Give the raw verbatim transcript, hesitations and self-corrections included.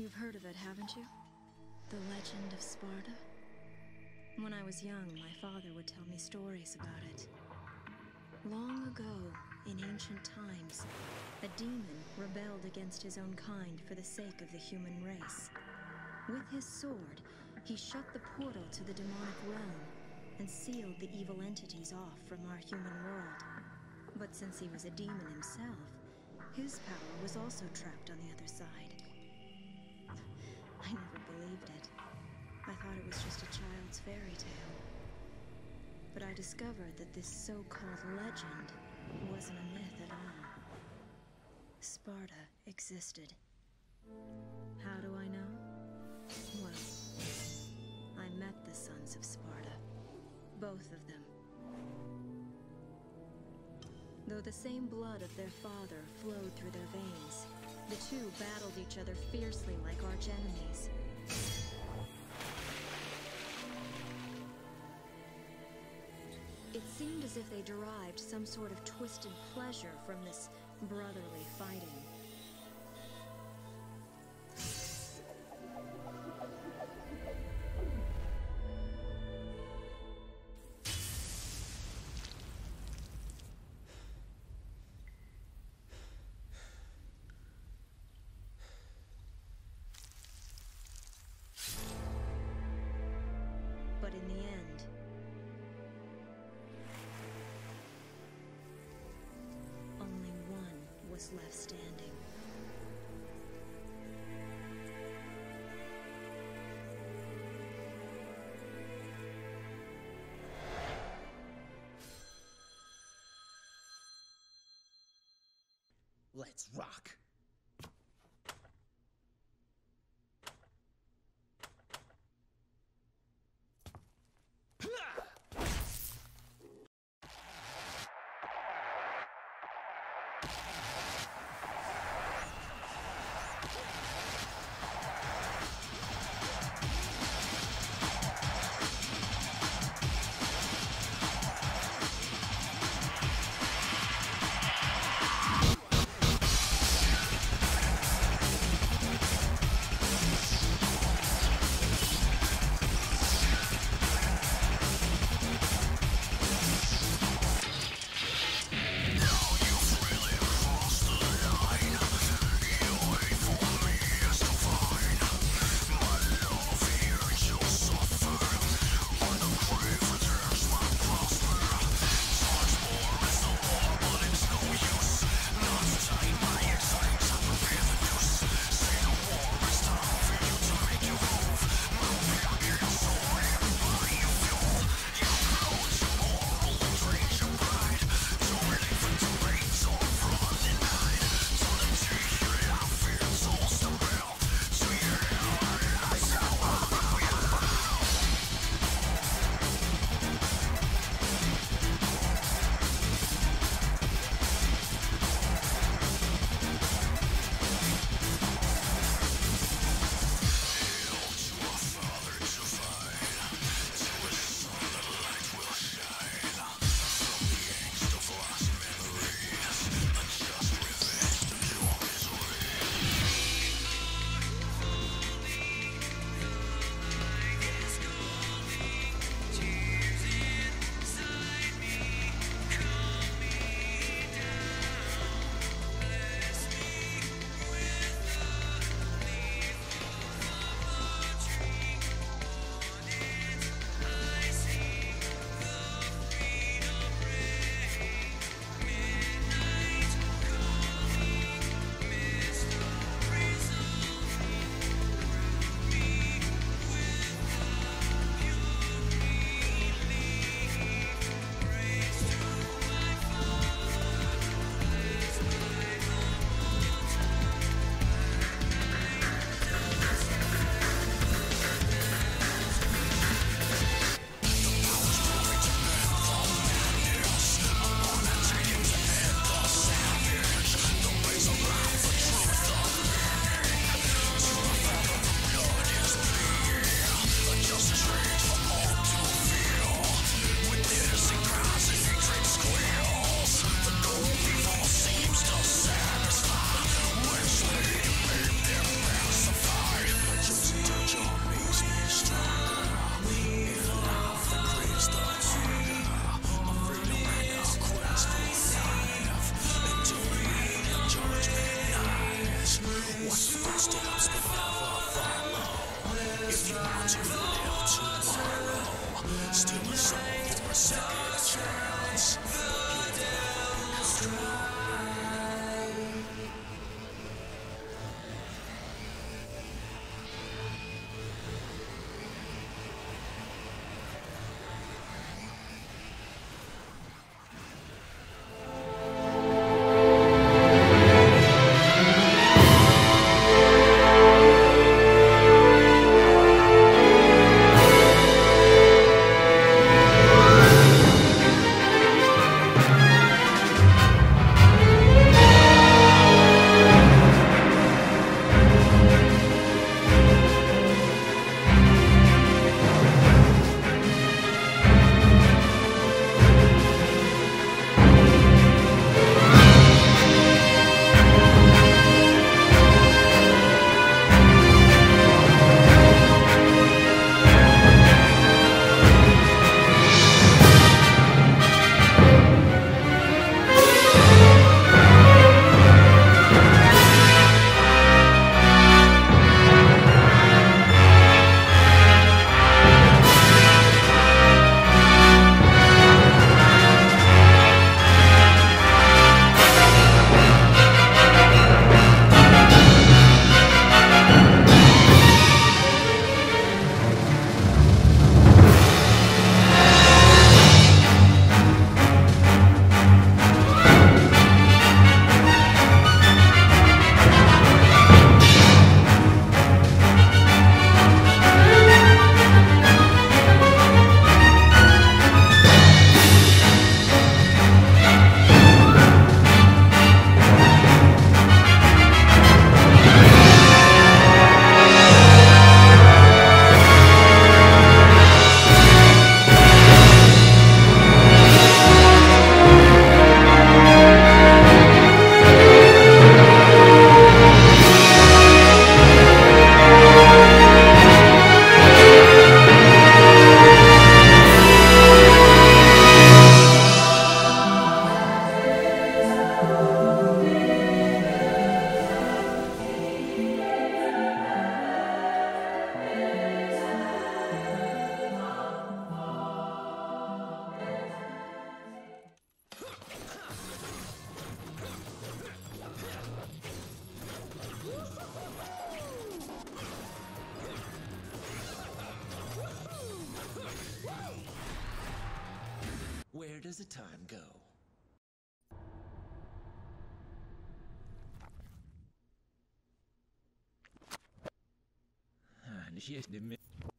You've heard of it, haven't you? The legend of Sparta? When I was young, my father would tell me stories about it. Long ago, in ancient times, a demon rebelled against his own kind for the sake of the human race. With his sword, he shut the portal to the demonic realm and sealed the evil entities off from our human world. But since he was a demon himself, his power was also trapped on the other side. I never believed it. I thought it was just a child's fairy tale. But I discovered that this so-called legend wasn't a myth at all. Sparta existed. How do I know? Well, I met the sons of Sparta. Both of them. Though the same blood of their father flowed through their veins, the two battled each other fiercely like arch-enemies. It seemed as if they derived some sort of twisted pleasure from this brotherly fighting. But in the end, only one was left standing. Let's rock. Where does the time go? And here's the